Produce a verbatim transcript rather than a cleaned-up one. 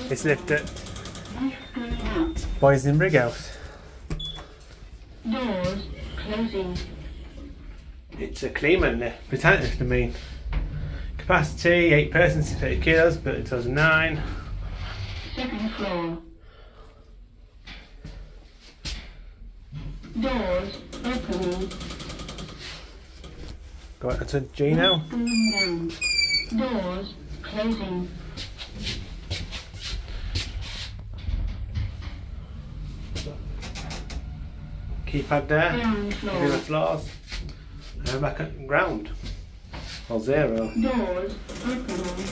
It's lifted. Boys in Brighouse. Doors closing. It's a Kleemann, Britannic I mean. Capacity, eight persons, thirty kilos, built in two thousand nine. Second floor. Doors opening. Go out to G now. Going down. Doors closing. Keypad there. Ground Give you floor. the floors. And back at ground. Or zero. Doors opening.